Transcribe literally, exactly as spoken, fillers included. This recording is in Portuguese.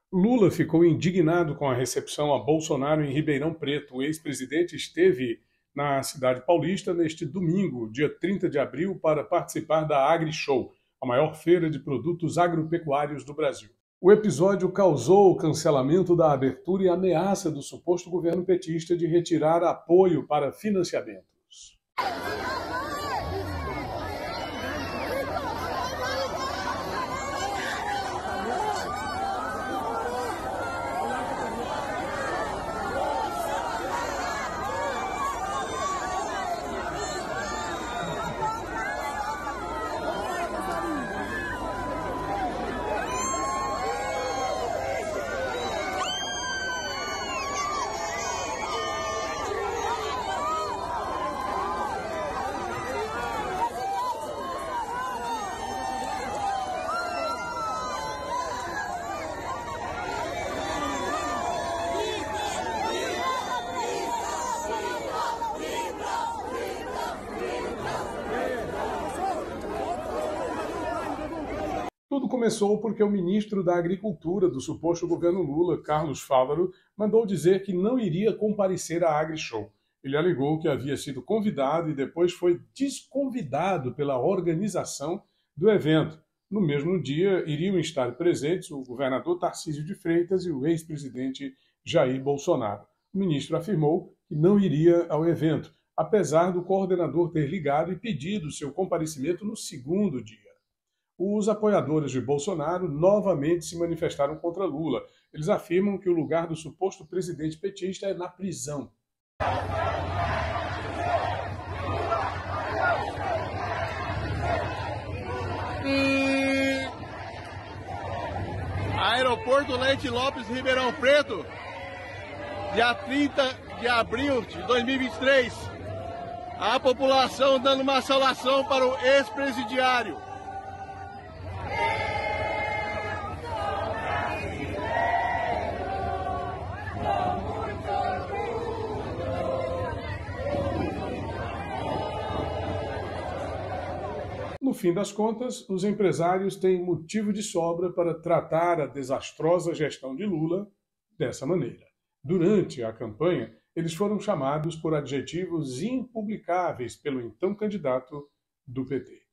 Lula ficou indignado com a recepção a Bolsonaro em Ribeirão Preto. O ex-presidente esteve na cidade paulista neste domingo, dia trinta de abril, para participar da AgriShow, a maior feira de produtos agropecuários do Brasil. O episódio causou o cancelamento da abertura e ameaça do suposto governo petista de retirar apoio para financiamentos. Tudo começou porque o ministro da Agricultura do suposto governo Lula, Carlos Fávaro, mandou dizer que não iria comparecer à AgriShow. Ele alegou que havia sido convidado e depois foi desconvidado pela organização do evento. No mesmo dia, iriam estar presentes o governador Tarcísio de Freitas e o ex-presidente Jair Bolsonaro. O ministro afirmou que não iria ao evento, apesar do coordenador ter ligado e pedido seu comparecimento no segundo dia. Os apoiadores de Bolsonaro novamente se manifestaram contra Lula. Eles afirmam que o lugar do suposto presidente petista é na prisão. Aeroporto Leite Lopes, Ribeirão Preto, dia trinta de abril de dois mil e vinte e três. A população dando uma saudação para o ex-presidiário. No fim das contas, os empresários têm motivo de sobra para tratar a desastrosa gestão de Lula dessa maneira. Durante a campanha, eles foram chamados por adjetivos impublicáveis pelo então candidato do P T.